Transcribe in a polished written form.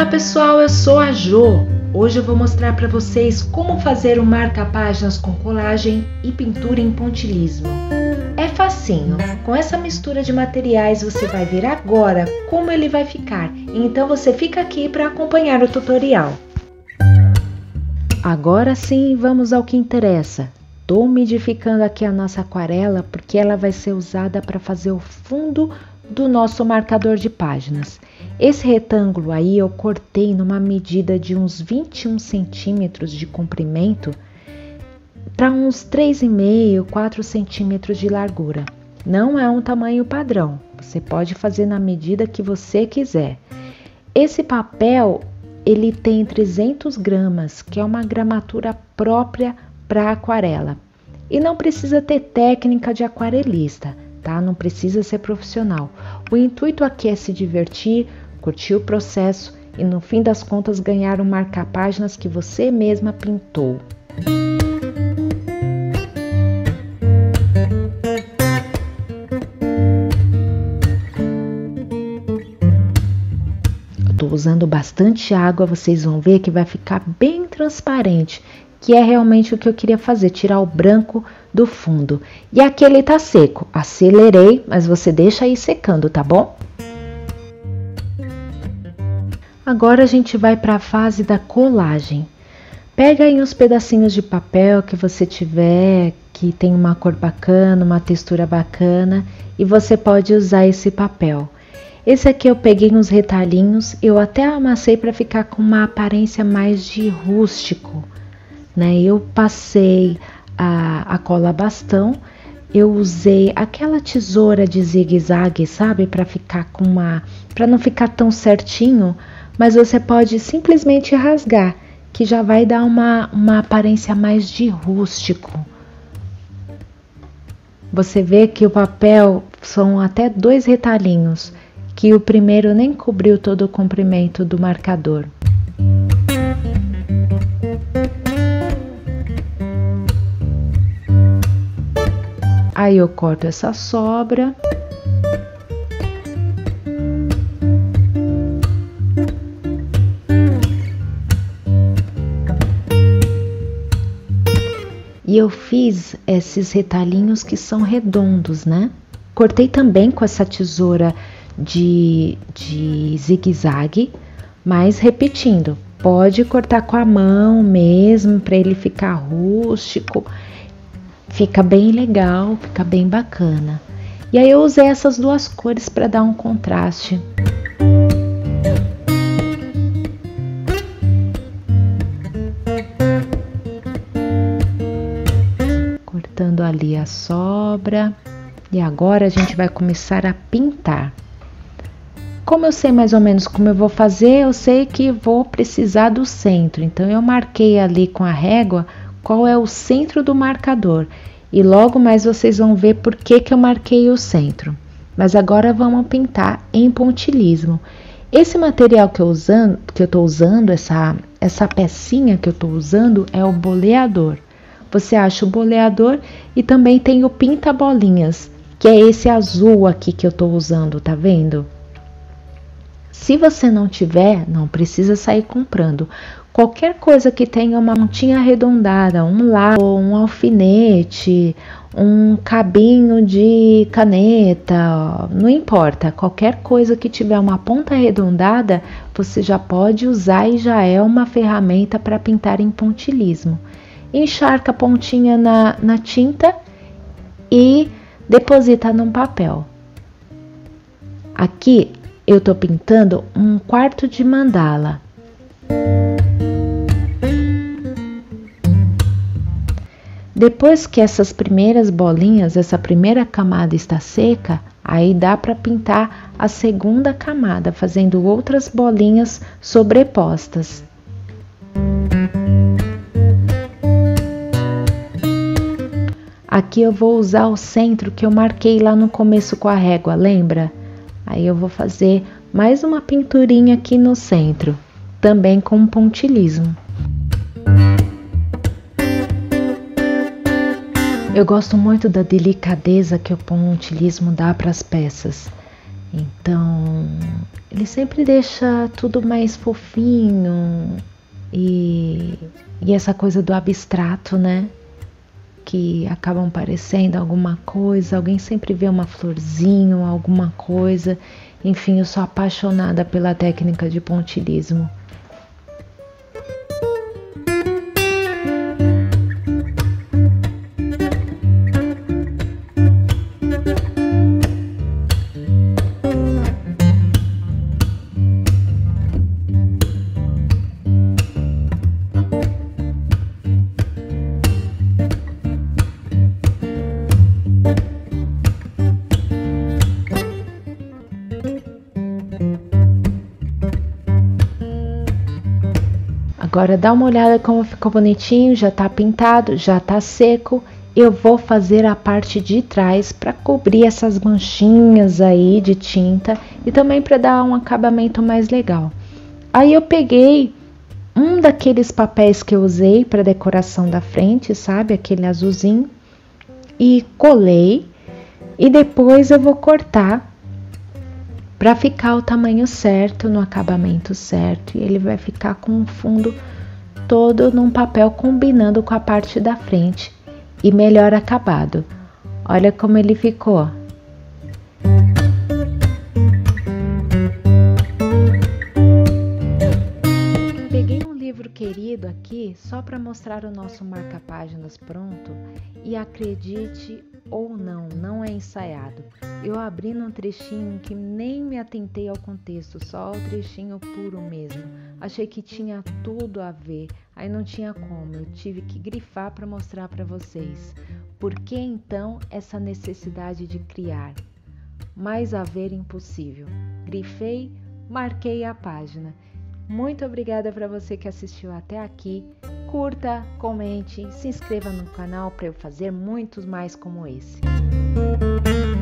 Olá pessoal, eu sou a Jo. Hoje eu vou mostrar para vocês como fazer um marca-páginas com colagem e pintura em pontilhismo. É facinho, com essa mistura de materiais você vai ver agora como ele vai ficar, então você fica aqui para acompanhar o tutorial. Agora sim, vamos ao que interessa. Estou umidificando aqui a nossa aquarela porque ela vai ser usada para fazer o fundo do nosso marcador de páginas. Esse retângulo aí eu cortei numa medida de uns 21 centímetros de comprimento para uns 3,5, 4 centímetros de largura. Não é um tamanho padrão, você pode fazer na medida que você quiser. Esse papel ele tem 300 gramas, que é uma gramatura própria para aquarela. E não precisa ter técnica de aquarelista, tá? Não precisa ser profissional. O intuito aqui é se divertir, curtir o processo e no fim das contas ganhar um marca-páginas que você mesma pintou. Eu tô usando bastante água, vocês vão ver que vai ficar bem transparente, que é realmente o que eu queria fazer, tirar o branco do fundo. E aqui ele tá seco, acelerei, mas você deixa aí secando, tá bom? Agora a gente vai para a fase da colagem. Pega aí uns pedacinhos de papel que você tiver, que tem uma cor bacana, uma textura bacana, e você pode usar esse papel. Esse aqui eu peguei uns retalhinhos, eu até amassei para ficar com uma aparência mais de rústico, né? Eu passei a cola bastão, eu usei aquela tesoura de zigue-zague, sabe? Para ficar com para não ficar tão certinho, mas você pode simplesmente rasgar, que já vai dar uma aparência mais de rústico. Você vê que o papel são até 2 retalhinhos, que o primeiro nem cobriu todo o comprimento do marcador. Aí eu corto essa sobra. E eu fiz esses retalhinhos que são redondos, né? Cortei também com essa tesoura de zigue-zague, mas repetindo, pode cortar com a mão mesmo, para ele ficar rústico. Fica bem legal, fica bem bacana. E aí eu usei essas 2 cores para dar um contraste. Cortando ali a sobra. E agora a gente vai começar a pintar. Como eu sei mais ou menos como eu vou fazer, eu sei que vou precisar do centro. Então eu marquei ali com a régua qual é o centro do marcador. E logo mais vocês vão ver por que eu marquei o centro. Mas agora vamos pintar em pontilhismo. Esse material que eu tô usando, essa pecinha que eu tô usando é o boleador. Você acha o boleador e também tem o pinta-bolinhas, que é esse azul aqui que eu tô usando, tá vendo? Se você não tiver, não precisa sair comprando. Qualquer coisa que tenha uma pontinha arredondada, um lápis, um alfinete, um cabinho de caneta, não importa. Qualquer coisa que tiver uma ponta arredondada, você já pode usar e já é uma ferramenta para pintar em pontilhismo. Encharca a pontinha na tinta e deposita num papel. Aqui eu tô pintando um quarto de mandala. Depois que essas primeiras bolinhas, essa primeira camada está seca, aí dá para pintar a segunda camada, fazendo outras bolinhas sobrepostas. Aqui eu vou usar o centro que eu marquei lá no começo com a régua, lembra? Aí eu vou fazer mais uma pinturinha aqui no centro, também com pontilhismo. Eu gosto muito da delicadeza que o pontilhismo dá para as peças. Então, ele sempre deixa tudo mais fofinho e essa coisa do abstrato, né? Que acabam parecendo alguma coisa, alguém sempre vê uma florzinha, alguma coisa. Enfim, eu sou apaixonada pela técnica de pontilhismo. Agora dá uma olhada como ficou bonitinho, já tá pintado, já tá seco. Eu vou fazer a parte de trás para cobrir essas manchinhas aí de tinta e também para dar um acabamento mais legal. Aí eu peguei um daqueles papéis que eu usei para decoração da frente, sabe? Aquele azulzinho. E colei e depois eu vou cortar para ficar o tamanho certo, no acabamento certo, e ele vai ficar com o fundo todo num papel combinando com a parte da frente e melhor acabado. Olha como ele ficou. Peguei um livro querido aqui só para mostrar o nosso marca-páginas pronto e acredite ou não, não é ensaiado. Eu abri num trechinho que nem me atentei ao contexto, só o trechinho puro mesmo. Achei que tinha tudo a ver, aí não tinha como, eu tive que grifar para mostrar para vocês. Por que então essa necessidade de criar? Mais haver impossível. Grifei, marquei a página. Muito obrigada para você que assistiu até aqui. Curta, comente, se inscreva no canal para eu fazer muitos mais como esse.